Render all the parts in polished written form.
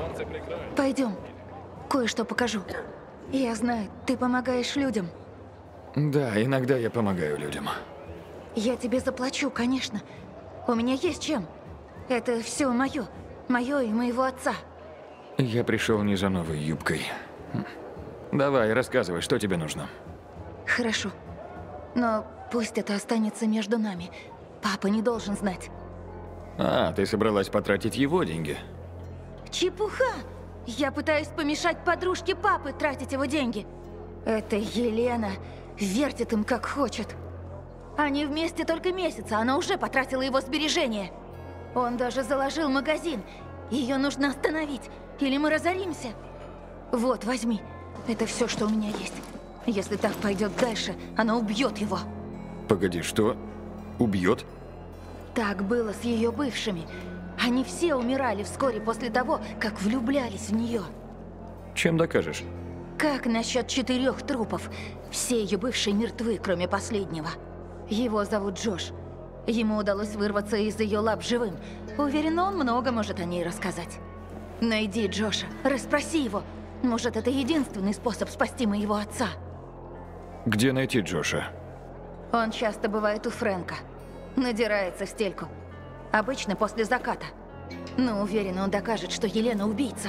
Пойдем. Кое-что покажу. Я знаю, ты помогаешь людям. Да, иногда я помогаю людям. Я тебе заплачу, конечно. У меня есть чем. Это все мое. Мое и моего отца. Я пришел не за новой юбкой. Давай, рассказывай, что тебе нужно. Хорошо. Но пусть это останется между нами. Папа не должен знать. А, ты собралась потратить его деньги? Чепуха! Я пытаюсь помешать подружке папы тратить его деньги. Это Елена вертит им как хочет. Они вместе только месяц, а она уже потратила его сбережения. Он даже заложил магазин. Ее нужно остановить, или мы разоримся. Вот, возьми. Это все, что у меня есть. Если так пойдет дальше, она убьет его. Погоди, что? Убьет? Так было с ее бывшими. Они все умирали вскоре после того, как влюблялись в нее. Чем докажешь? Как насчет 4 трупов? Все ее бывшие мертвы, кроме последнего. Его зовут Джош. Ему удалось вырваться из ее лап живым. Уверена, он много может о ней рассказать. Найди Джоша, расспроси его. Может, это единственный способ спасти моего отца. Где найти Джоша? Он часто бывает у Фрэнка. Надирается в стельку. Обычно после заката. Но уверена, он докажет, что Елена убийца.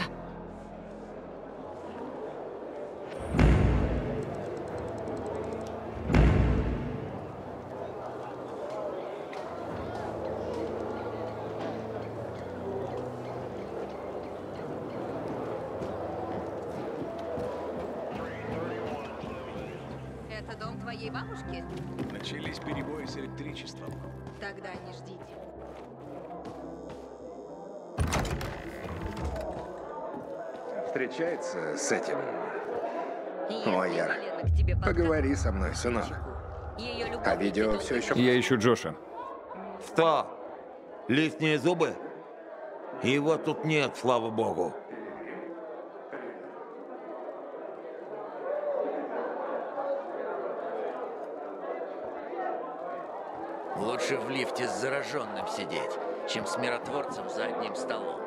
Это дом твоей бабушки? Начались перебои с электричеством. Тогда не ждите. Встречается с этим. Если Ой, Яр, Елена к тебе поговори со мной, сынок. Ее любовь А видео ведет все еще... Я ищу Джоша. Что? Лишние зубы? Его тут нет, слава богу. Лучше в лифте с зараженным сидеть, чем с миротворцем за одним столом.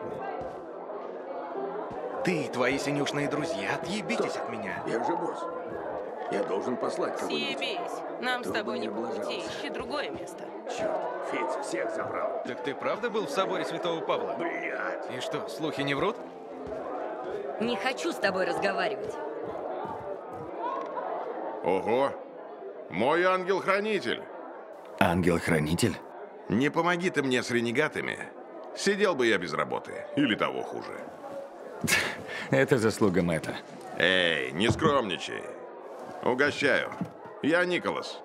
Ты и твои синюшные друзья, отъебитесь от меня. Я же босс. Я должен послать кого-нибудь. Съебись. Нам с Чтобы тобой не не по пути. облажался. Ищи другое место. Черт, Федь всех забрал. Так ты правда был в соборе Святого Павла? Блядь. И что, слухи не врут? Не хочу с тобой разговаривать. Ого! Мой ангел-хранитель! Ангел-хранитель? Не помоги ты мне с ренегатами, сидел бы я без работы. Или того хуже. Это заслуга Мэтта. Эй, не скромничай. Угощаю. Я Николас.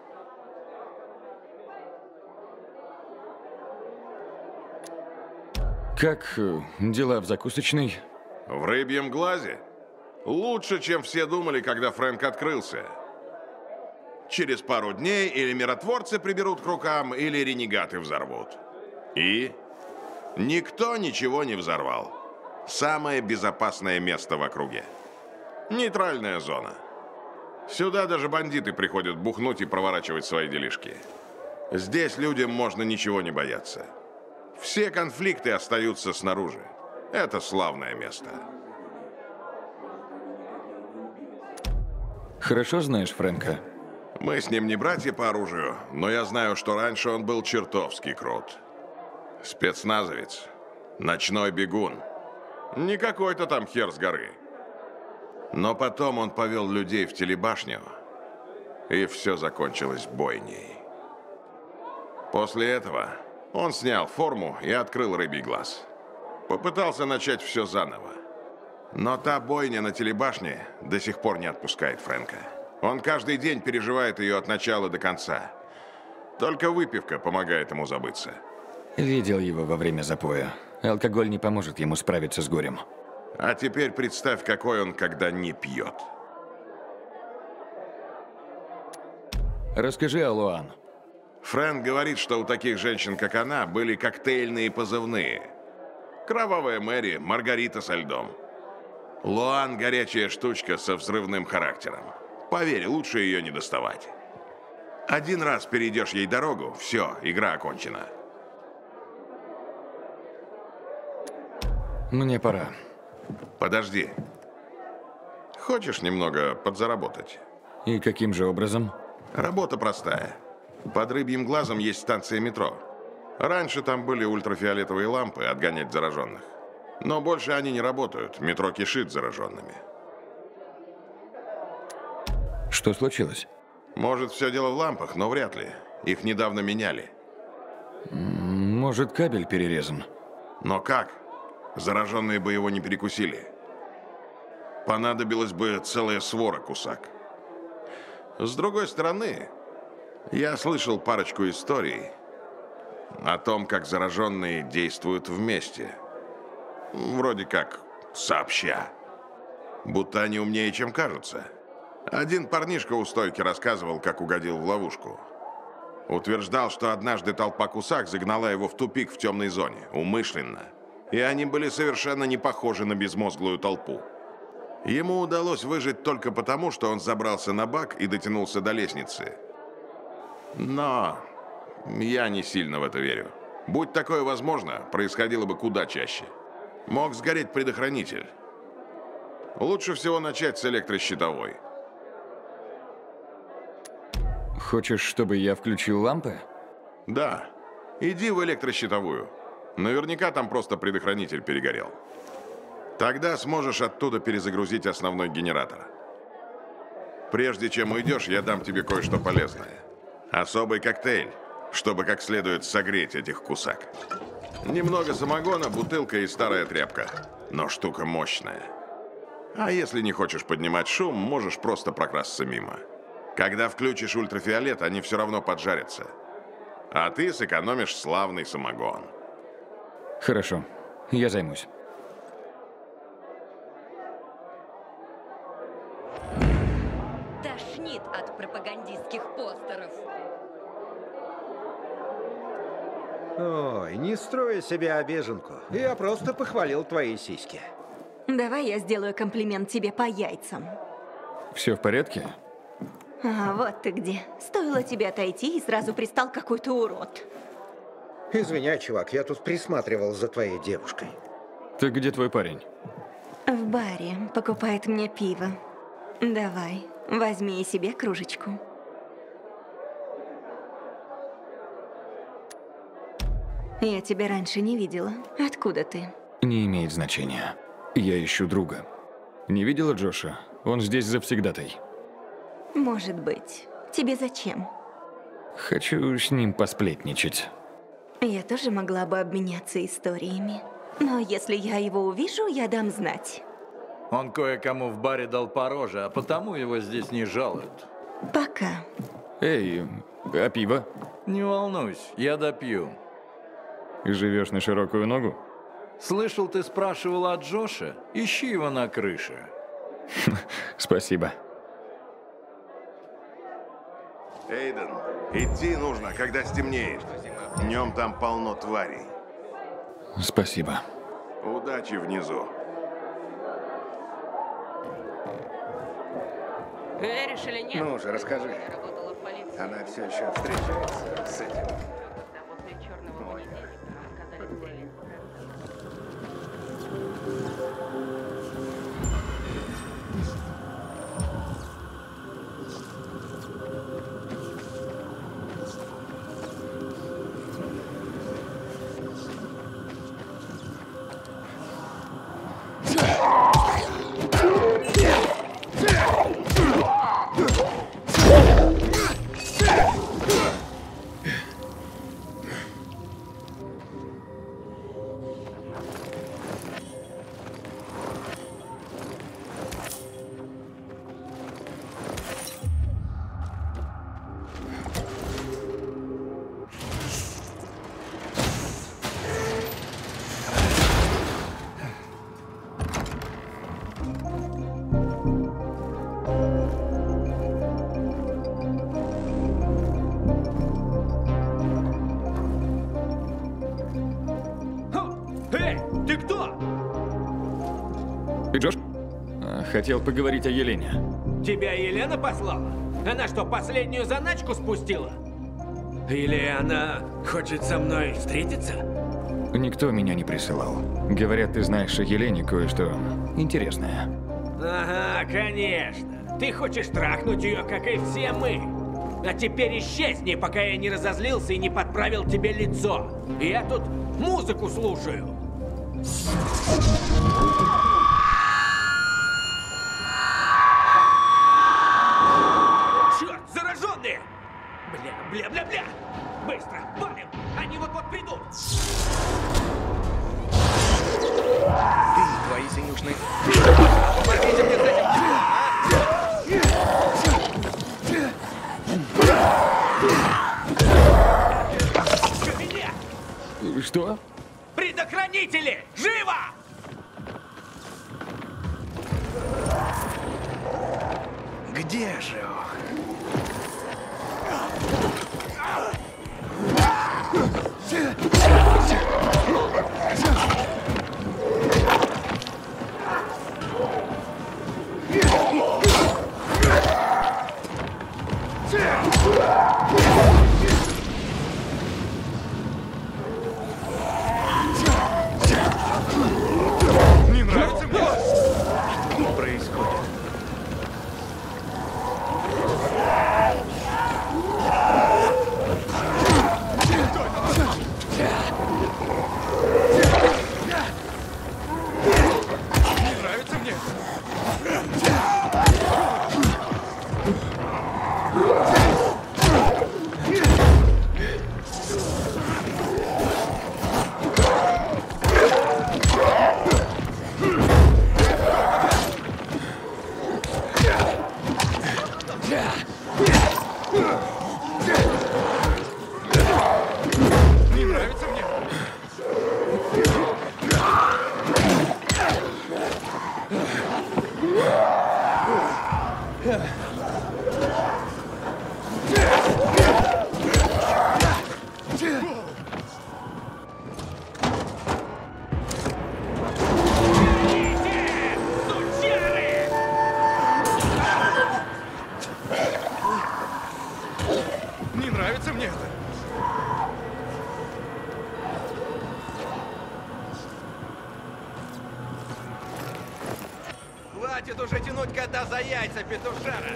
Как дела в закусочной? В рыбьем глазе? Лучше, чем все думали, когда Фрэнк открылся. Через пару дней или миротворцы приберут к рукам, или ренегаты взорвут. И? Никто ничего не взорвал. Самое безопасное место в округе. Нейтральная зона. Сюда даже бандиты приходят бухнуть и проворачивать свои делишки. Здесь людям можно ничего не бояться. Все конфликты остаются снаружи. Это славное место. Хорошо знаешь Фрэнка? Мы с ним не братья по оружию, но я знаю, что раньше он был чертовски крут. Спецназовец. Ночной бегун. Не какой-то там хер с горы. Но потом он повел людей в телебашню, и все закончилось бойней. После этого он снял форму и открыл рыбий глаз. Попытался начать все заново. Но та бойня на телебашне до сих пор не отпускает Фрэнка. Он каждый день переживает ее от начала до конца. Только выпивка помогает ему забыться. Видел его во время запоя. Алкоголь не поможет ему справиться с горем. А теперь представь, какой он, когда не пьет. Расскажи о Луан. Фрэнк говорит, что у таких женщин, как она, были коктейльные позывные. Кровавая Мэри, Маргарита со льдом. Луан – горячая штучка со взрывным характером. Поверь, лучше ее не доставать. Один раз перейдешь ей дорогу, все, игра окончена. Мне пора. Подожди. Хочешь немного подзаработать? И каким же образом? Работа простая. Под Рыбьим глазом есть станция метро. Раньше там были ультрафиолетовые лампы отгонять зараженных. Но больше они не работают. Метро кишит зараженными. Что случилось? Может, все дело в лампах, но вряд ли. Их недавно меняли. Может, кабель перерезан? Но как? Зараженные бы его не перекусили. Понадобилась бы целая свора кусак. С другой стороны, я слышал парочку историй о том, как зараженные действуют вместе. Вроде как сообща. Будто они умнее, чем кажутся. Один парнишка у стойки рассказывал, как угодил в ловушку. Утверждал, что однажды толпа кусак загнала его в тупик в темной зоне, умышленно. И они были совершенно не похожи на безмозглую толпу. Ему удалось выжить только потому, что он забрался на бак и дотянулся до лестницы. Но я не сильно в это верю. Будь такое возможно, происходило бы куда чаще. Мог сгореть предохранитель. Лучше всего начать с электрощитовой. Хочешь, чтобы я включил лампы? Да. Иди в электрощитовую. Наверняка там просто предохранитель перегорел. Тогда сможешь оттуда перезагрузить основной генератор. Прежде чем уйдешь, я дам тебе кое-что полезное. Особый коктейль, чтобы как следует согреть этих кусак. Немного самогона, бутылка и старая тряпка. Но штука мощная. А если не хочешь поднимать шум, можешь просто прокрасться мимо. Когда включишь ультрафиолет, они все равно поджарятся. А ты сэкономишь славный самогон. Хорошо, я займусь. Тошнит от пропагандистских постеров. Ой, не строй из себя обиженку. Я просто похвалил твои сиськи. Давай я сделаю комплимент тебе по яйцам. Все в порядке? А, вот ты где. Стоило тебе отойти, и сразу пристал какой-то урод. Извиняй, чувак, я тут присматривал за твоей девушкой. Так где твой парень? В баре покупает мне пиво. Давай, возьми и себе кружечку. Я тебя раньше не видела. Откуда ты? Не имеет значения. Я ищу друга. Не видела Джоша? Он здесь завсегдатай. Может быть. Тебе зачем? Хочу с ним посплетничать. Я тоже могла бы обменяться историями. Но если я его увижу, я дам знать. Он кое-кому в баре дал по роже, а потому его здесь не жалуют. Пока. Эй, а пиво? Не волнуйся, я допью. Живешь на широкую ногу? Слышал, ты спрашивал о Джоше? Ищи его на крыше. Спасибо. Эйден, идти нужно, когда стемнеет. Днем там полно тварей. Спасибо. Удачи внизу. Веришь или нет? Ну же, расскажи. Она все еще встречается с этим. Эй, ты кто? Ты Джош? Хотел поговорить о Елене. Тебя Елена послала? Она что, последнюю заначку спустила? Или она хочет со мной встретиться? Никто меня не присылал. Говорят, ты знаешь о Елене кое-что интересное. Ага, конечно. Ты хочешь трахнуть ее, как и все мы. А теперь исчезни, пока я не разозлился и не подправил тебе лицо. Я тут музыку слушаю. Черт, зараженные! Бля. Быстро, валим! Они вот-вот придут! Ты и твои синюшные... Помогите мне с этим делом, Меня! Что? Предохранители! Живо! Где же он? Не нравится мне? Что происходит? Не нравится мне? Не нравится мне? Не нравится мне это. Хватит уже тянуть кота за яйца, петушара!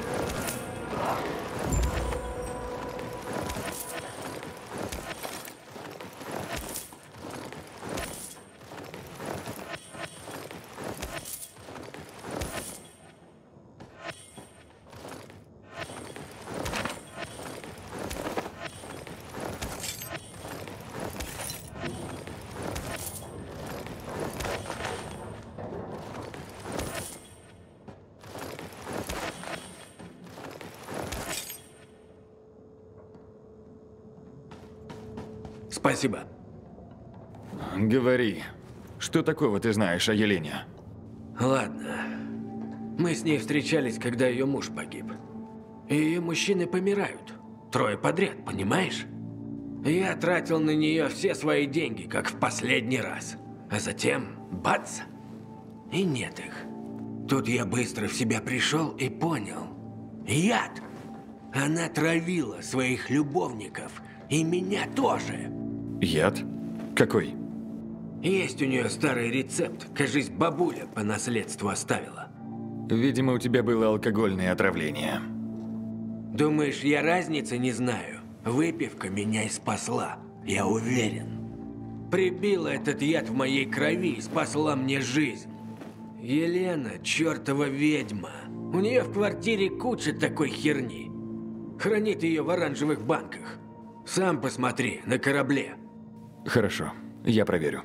Спасибо. Говори, что такого ты знаешь о Елене? Ладно. Мы с ней встречались, когда ее муж погиб. И ее мужчины помирают. 3 подряд, понимаешь? Я тратил на нее все свои деньги, как в последний раз. А затем, бац! И нет их. Тут я быстро в себя пришел и понял. Яд! Она травила своих любовников. И меня тоже. Яд? Какой? Есть у нее старый рецепт. Кажись, бабуля по наследству оставила. Видимо, у тебя было алкогольное отравление. Думаешь, я разницы не знаю? Выпивка меня и спасла. Я уверен. Прибила этот яд в моей крови и спасла мне жизнь. Елена, чертова ведьма. У нее в квартире куча такой херни. Хранит ее в оранжевых банках. Сам посмотри, на корабле. Хорошо, я проверю.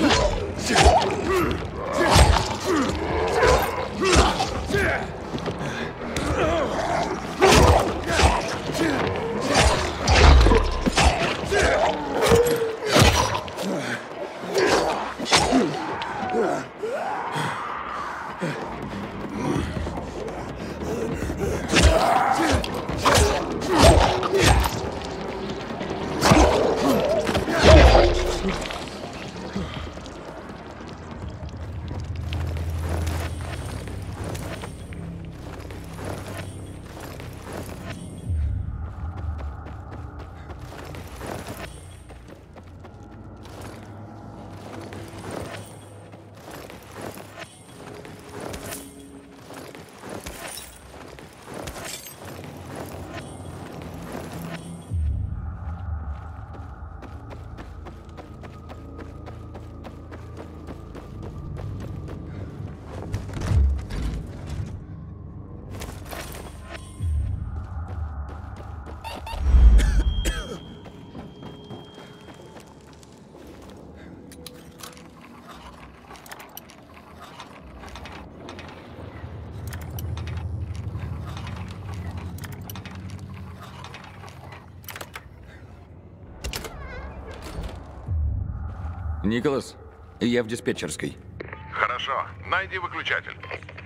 Николас, я в диспетчерской. Хорошо. Найди выключатель.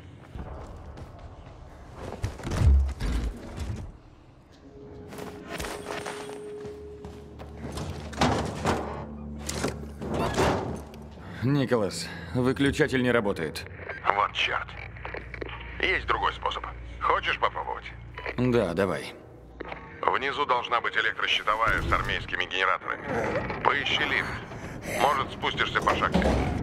Николас, выключатель не работает. Вот черт. Есть другой способ. Хочешь попробовать? Да, давай. Внизу должна быть электрощитовая с армейскими генераторами. Поищи лифт. Может, спустишься по шахте.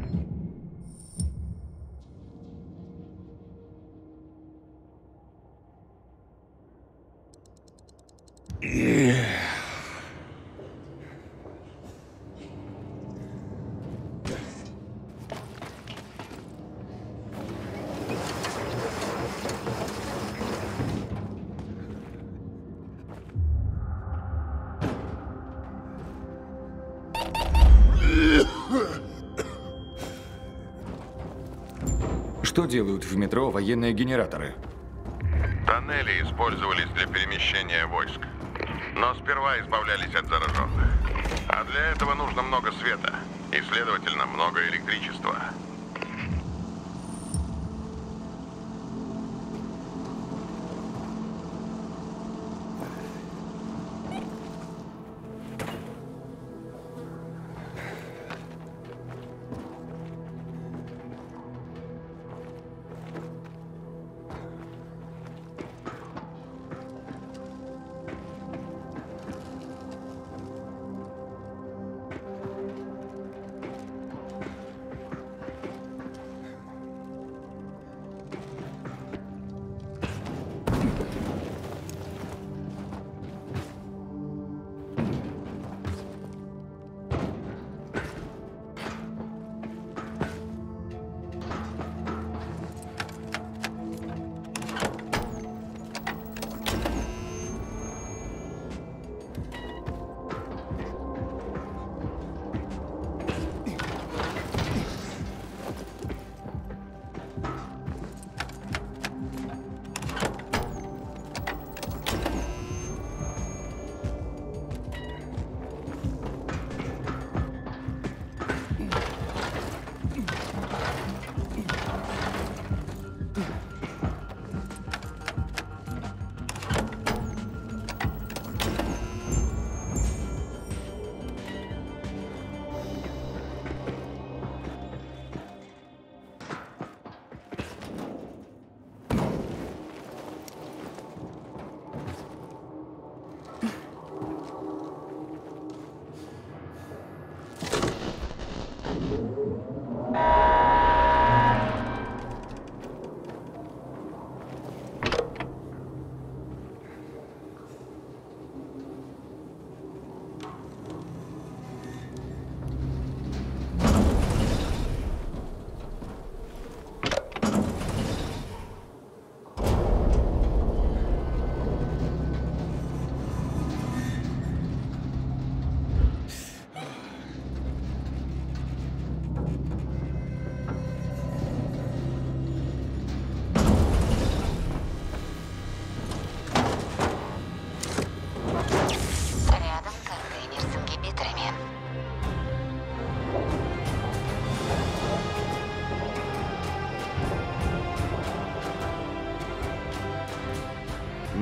Что делают в метро военные генераторы? Тоннели использовались для перемещения войск. Но сперва избавлялись от зараженных. А для этого нужно много света и, следовательно, много электричества.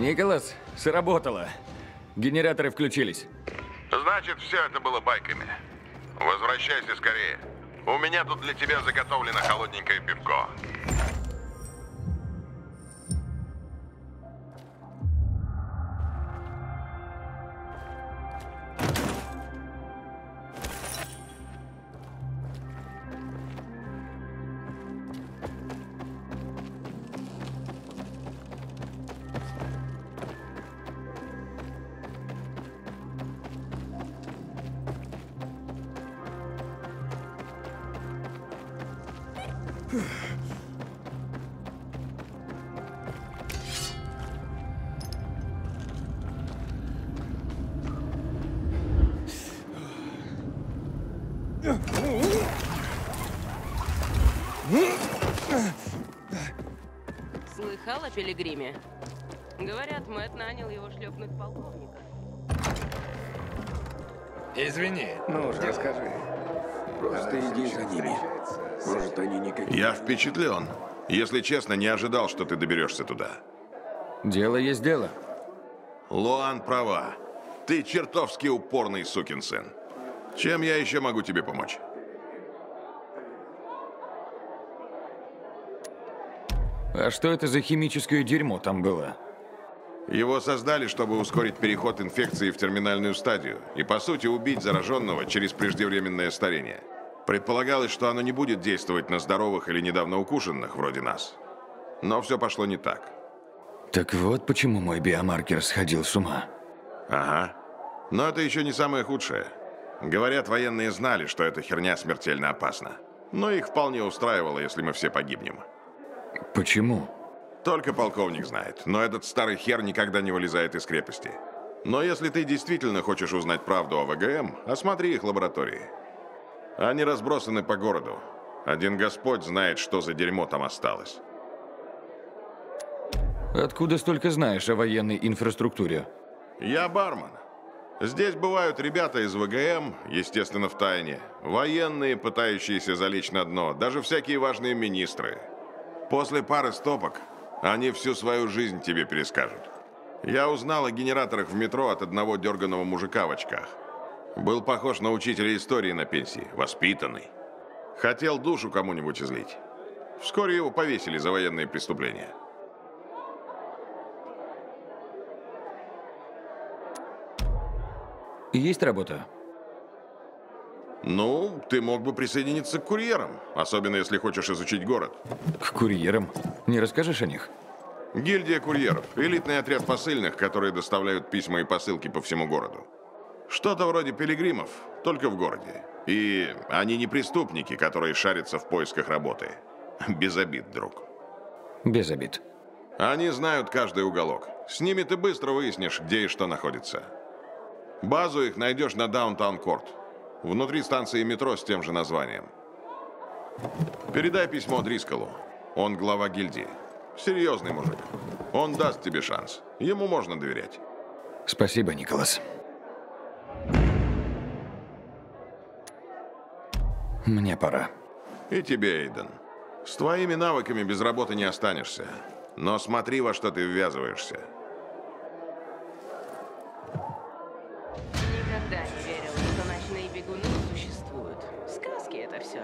Николас, сработало. Генераторы включились. Значит, все это было байками. Возвращайся скорее. У меня тут для тебя заготовлено холодненькое пивко. Слыхал о Пилигриме? Говорят, Мэтт нанял его шлепнуть полковника. Извини. Ну уже расскажи. Просто иди за ними. Может, они никакие. Я впечатлен. Если честно, не ожидал, что ты доберешься туда. Дело есть дело. Луан права. Ты чертовски упорный сукин сын. Чем я еще могу тебе помочь? А что это за химическое дерьмо там было? Его создали, чтобы ускорить переход инфекции в терминальную стадию и, по сути, убить зараженного через преждевременное старение. Предполагалось, что оно не будет действовать на здоровых или недавно укушенных, вроде нас. Но все пошло не так. Так вот почему мой биомаркер сходил с ума. Ага. Но это еще не самое худшее. Говорят, военные знали, что эта херня смертельно опасна. Но их вполне устраивало, если мы все погибнем. Почему? Только полковник знает, но этот старый хер никогда не вылезает из крепости. Но если ты действительно хочешь узнать правду о ВГМ, осмотри их лаборатории. Они разбросаны по городу. Один Господь знает, что за дерьмо там осталось. Откуда столько знаешь о военной инфраструктуре? Я бармен. Здесь бывают ребята из ВГМ, естественно, в тайне. Военные, пытающиеся залечь на дно, даже всякие важные министры. После пары стопок они всю свою жизнь тебе перескажут. Я узнал о генераторах в метро от одного дерганого мужика в очках. Был похож на учителя истории на пенсии, воспитанный. Хотел душу кому-нибудь излить. Вскоре его повесили за военные преступления. Есть работа? Ну, ты мог бы присоединиться к курьерам, особенно если хочешь изучить город. К курьерам? Не расскажешь о них? Гильдия курьеров. Элитный отряд посыльных, которые доставляют письма и посылки по всему городу. Что-то вроде пилигримов, только в городе. И они не преступники, которые шарятся в поисках работы. Без обид, друг. Без обид. Они знают каждый уголок. С ними ты быстро выяснишь, где и что находится. Базу их найдешь на Даунтаун-Корт. Внутри станции метро с тем же названием. Передай письмо Дрисколу. Он глава гильдии. Серьезный мужик. Он даст тебе шанс. Ему можно доверять. Спасибо, Николас. Мне пора. И тебе, Эйден. С твоими навыками без работы не останешься. Но смотри, во что ты ввязываешься. Никогда не верил, что ночные бегуны существуют. Сказки это все.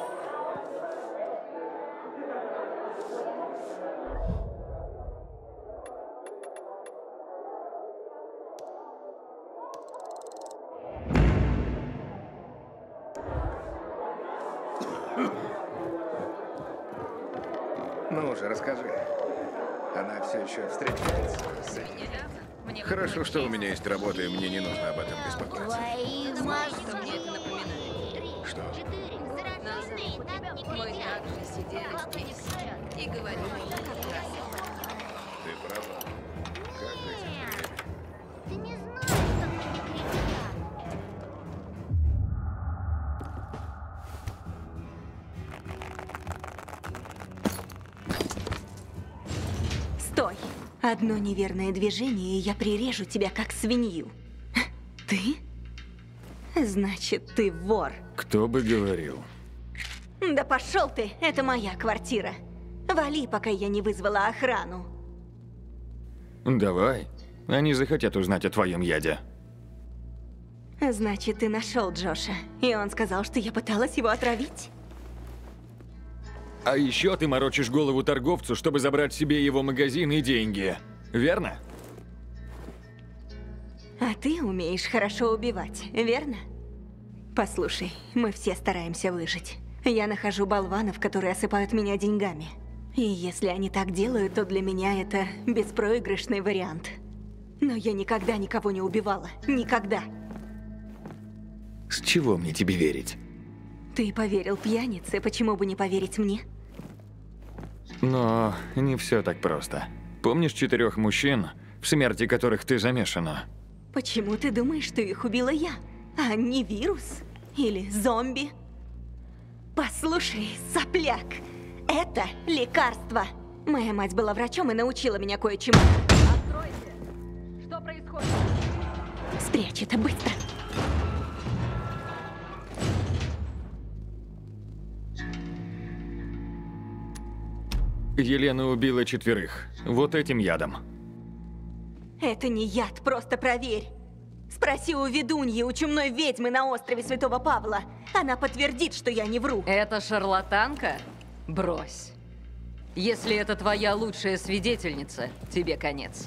Ну уже расскажи. Она все еще встречается с этим. Хорошо, что у меня есть работа, и мне не нужно об этом беспокоиться. Что мне это напоминает? Что? Мы также сидели здесь и говорили как раз. Ты права. Как быть? Ты не знаешь, как они кричат. Стой! Одно неверное движение, и я прирежу тебя, как свинью. Ты? Значит, ты вор. Кто бы говорил? Да пошел ты, это моя квартира. Вали, пока я не вызвала охрану. Давай. Они захотят узнать о твоем яде. Значит, ты нашел Джоша, и он сказал, что я пыталась его отравить? А еще ты морочишь голову торговцу, чтобы забрать себе его магазин и деньги. Верно? А ты умеешь хорошо убивать, верно? Послушай, мы все стараемся выжить. Я нахожу болванов, которые осыпают меня деньгами. И если они так делают, то для меня это беспроигрышный вариант. Но я никогда никого не убивала. Никогда. С чего мне тебе верить? Ты поверил пьянице, почему бы не поверить мне? Но не все так просто. Помнишь 4 мужчин, в смерти которых ты замешана? Почему ты думаешь, что их убила я, а не вирус? Или зомби? Послушай, сопляк, это лекарство. Моя мать была врачом и научила меня кое-чему. Откройте! Что происходит? Спрячь это быстро. Елена убила 4. Вот этим ядом. Это не яд, просто проверь. Спроси у ведуньи, у чумной ведьмы на острове Святого Павла. Она подтвердит, что я не вру. Это шарлатанка? Брось. Если это твоя лучшая свидетельница, тебе конец.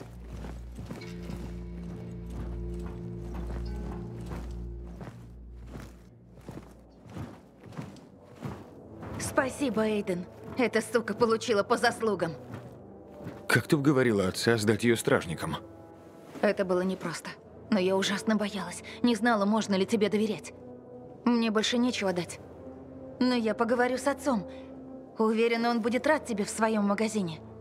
Спасибо, Эйден. Эта сука получила по заслугам. Как ты уговорила отца сдать ее стражникам? Это было непросто. Но я ужасно боялась. Не знала, можно ли тебе доверять. Мне больше нечего дать. Но я поговорю с отцом. Уверена, он будет рад тебе в своем магазине.